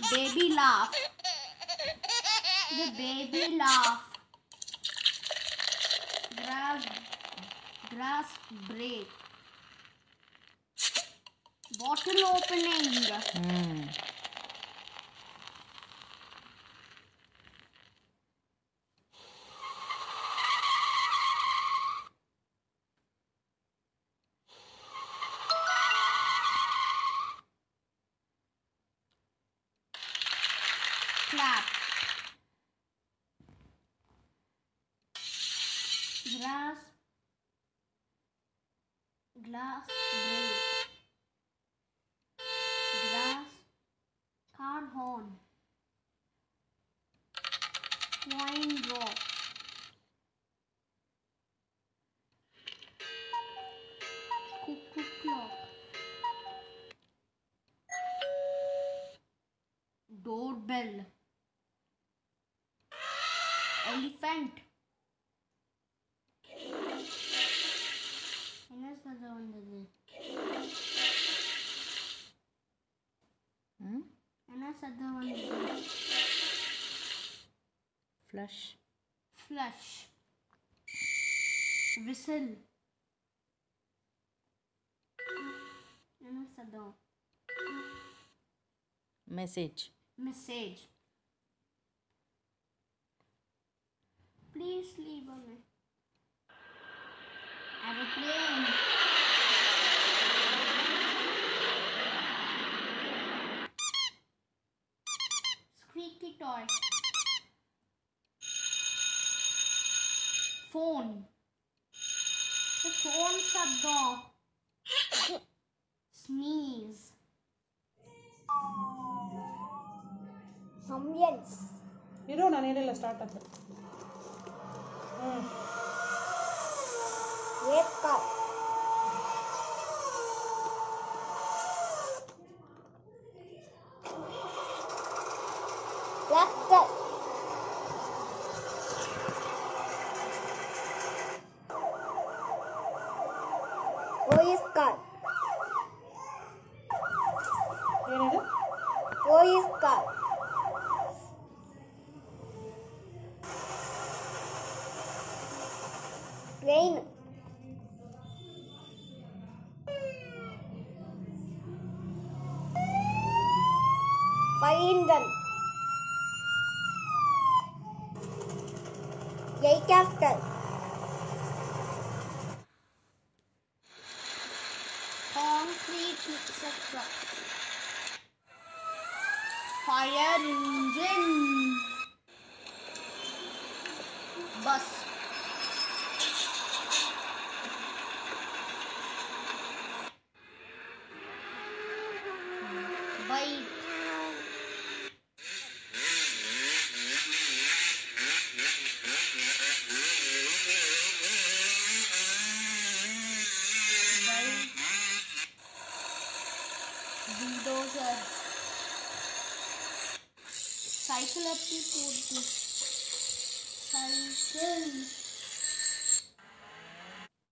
Baby laugh. The baby laugh. Grass break. Bottle opening. Clap. Glass break. Grass car horn. Wine drop. Cuckoo clock. Doorbell. Elephant. Flush. Whistle. Message. Please leave a minute. Aeroplane. Squeaky toy. Phone. The phone शब्द. Sneeze. Ambience. ಇರೋ ನಾನು ಏನೆಲ್ಲ start ಆಗ್ತದೆ. Red car. Tractor. Police car. ಏನಿದೆ? Police car. Train. Fire engine. Helicopter. Concrete etc. Fire engine. Bus. Bike. Bulldozer. Cycle up to 40. Cycle.